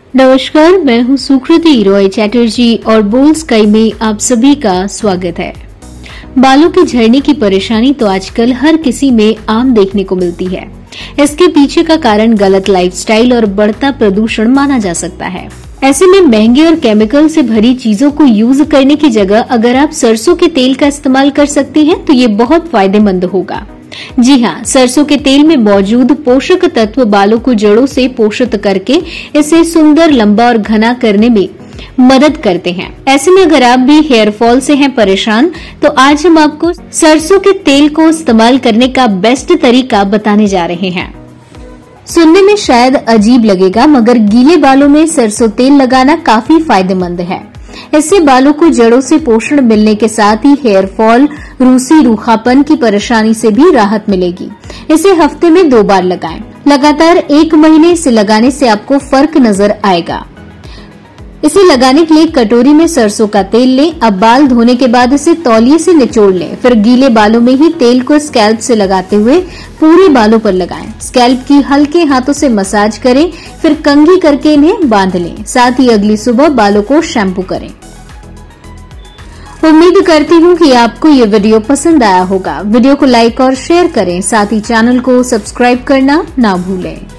नमस्कार, मैं हूं सुकृति रॉय चैटर्जी और बोल स्काई में आप सभी का स्वागत है। बालों के झड़ने की परेशानी तो आजकल हर किसी में आम देखने को मिलती है। इसके पीछे का कारण गलत लाइफस्टाइल और बढ़ता प्रदूषण माना जा सकता है। ऐसे में महंगे और केमिकल से भरी चीजों को यूज करने की जगह अगर आप सरसों के तेल का इस्तेमाल कर सकती हैं तो ये बहुत फायदेमंद होगा। जी हाँ, सरसों के तेल में मौजूद पोषक तत्व बालों को जड़ों से पोषित करके इसे सुंदर, लंबा और घना करने में मदद करते हैं। ऐसे में अगर आप भी हेयर फॉल से हैं परेशान, तो आज हम आपको सरसों के तेल को इस्तेमाल करने का बेस्ट तरीका बताने जा रहे हैं। सुनने में शायद अजीब लगेगा, मगर गीले बालों में सरसों तेल लगाना काफी फायदेमंद है। इससे बालों को जड़ों से पोषण मिलने के साथ ही हेयर फॉल, रूसी, रूखापन की परेशानी से भी राहत मिलेगी। इसे हफ्ते में 2 बार लगाएं। लगातार 1 महीने इसे लगाने से आपको फर्क नजर आएगा। इसे लगाने के लिए कटोरी में सरसों का तेल लें। अब बाल धोने के बाद इसे तौलिए से निचोड़ लें। फिर गीले बालों में ही तेल को स्कैल्प से लगाते हुए पूरे बालों पर लगाएं। स्कैल्प की हल्के हाथों से मसाज करें, फिर कंघी करके इन्हें बांध लें। साथ ही अगली सुबह बालों को शैम्पू करें। उम्मीद करती हूँ कि आपको ये वीडियो पसंद आया होगा। वीडियो को लाइक और शेयर करें, साथ ही चैनल को सब्सक्राइब करना ना भूलें।